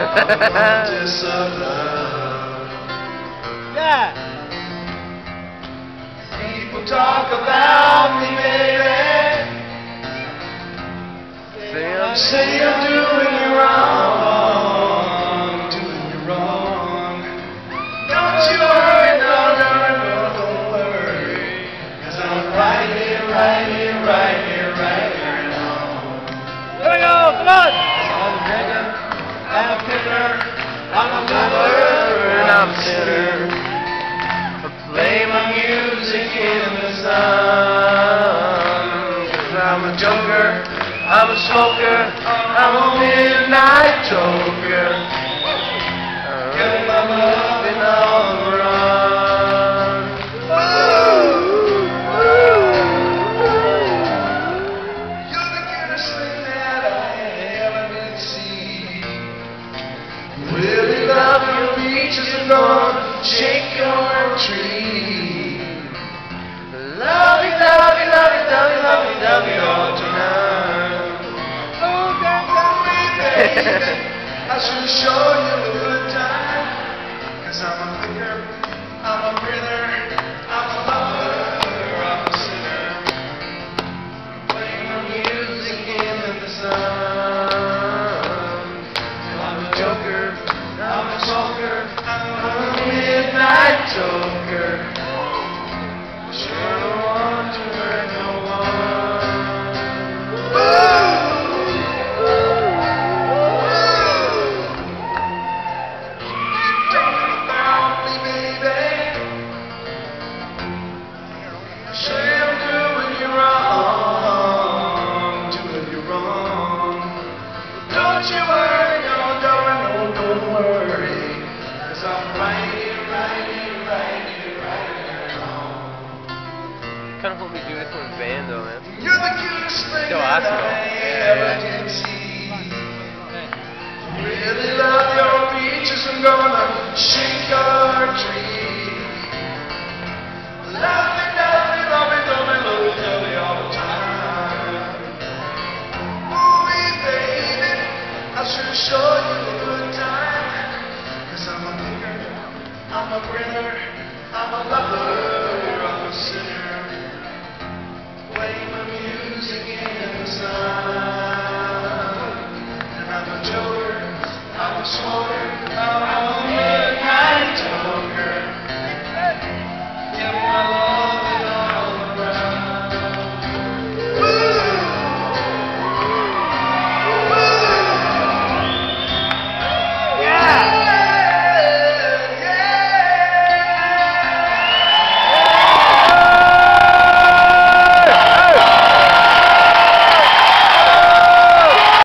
Yeah. People talk about me, baby. Say I'm doing you wrong, doing you wrong. Don't you worry, no, don't worry. 'Cause I'm right here, right here, right here, right here at home. Here we go, come on! I'm a beggar, I'm a picker, I'm a lover, and I'm a sinner. Play my music in the sun. 'Cause I'm a joker, I'm a smoker, I'm a midnight joker. Get my loving on the run. You're the cutest thing that I ever did see. Really love your beaches and gonna shake your tree. Love you, love you, love you, love you, love you, love you all tonight. I should show you a good time. 'Cause I'm a picker, I'm a grinner, I'm a lover, I'm a sinner. Playing my music in the sun. I'm a joker, I'm a smoker, I'm a midnight joker. Sure don't want to hurt no one. Say I'm doing you wrong, doing you wrong. Don't you worry, no, don't worry. 'Cause I'm right here, right here, right here, right here at home. Kind of hope we do this in a band though, man. You're the cutest thing So that awesome. I ever did.